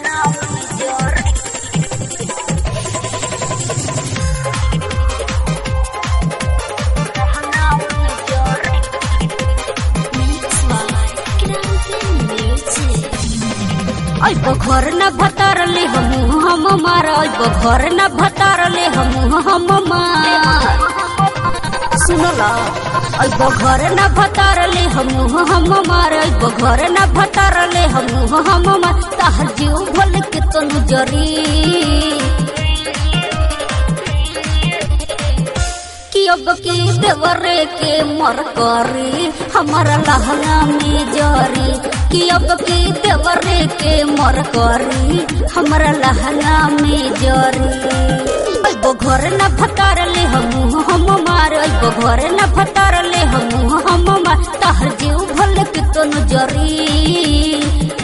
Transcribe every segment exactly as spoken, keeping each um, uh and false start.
घर न भतारले हम हम मार घर न भतारले हम हम मार सुनला अब घर न भतारले हम हम मार घर न भतारले हम हम मार ताहर जीव भल के तनु जरी कि अब के देवरे के मर करी हमारा लहंगा में जरी कि अब के देवरे के मर करी हमारा लहंगा में जरी अब घर न भतारले हम हम मार अब घर न भतारले हम हम मार ताहर जीव भल के तनु जरी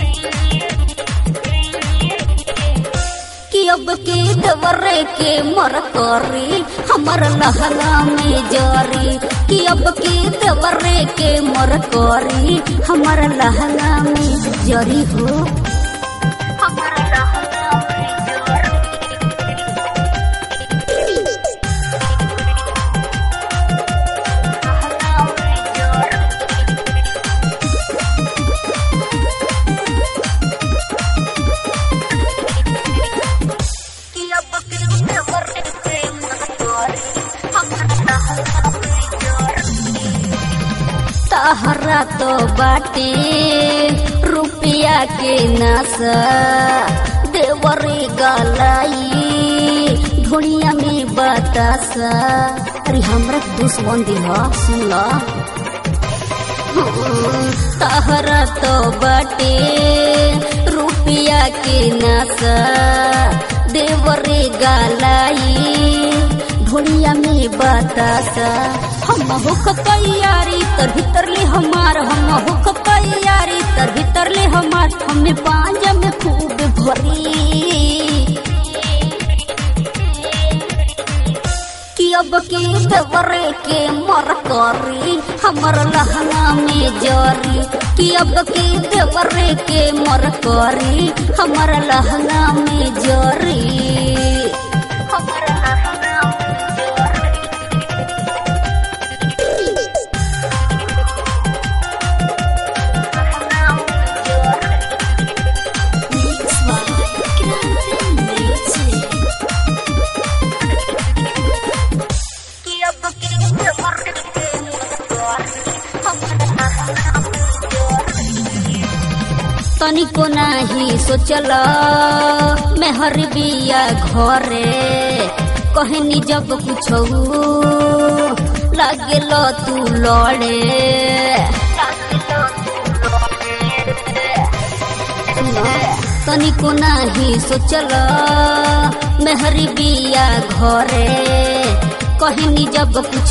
कि अब के देवरे के मर करी हमारा लहंगा में जरी कि अब के देवरे के मर करी हमारा लहंगा में जरी हो हमारा लहंगा में जरी तहरा तो बाटे रुपया के नशा देवरे गलाई ढोड़िया में बतासा अरे हमरा दुश्मन दिह सुनला तहरा तो बाटे रुपया के नशा देवरे गलाई ढोड़िया में बतासा हम होक तैयारी तर भीतर ले हमार हम होक तैयारी तर भीतर ले हमार हमें पांजा में खूब भरी कि अब के देवरे के मर करी हमार लहंगा में जरी कि अब के देवरे के मर करी हमार लहंगा में जरी तनिको नाही सोचल मेहर बिया घरे कहनी जब कुछ लागेल तू लड़े तनिको नाही सोचल मेहर बिया घरे कहनी जब कुछ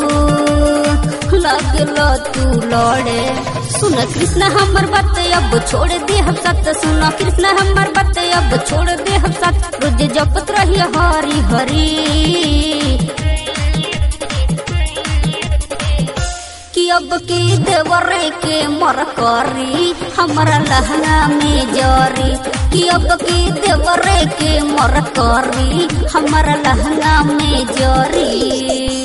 लागेल तू लड़े सुन कृष्ण हमर बात अब छोड़ दे हम सत सुन कृष्ण हमर बात अब छोड़ दे हम सत रोज जपत रही हरी हरी कि अब के देवरे के मर करी हमारा लहंगा में जरी कि अब के देवरे के मर करी हमारा लहंगा में जरी।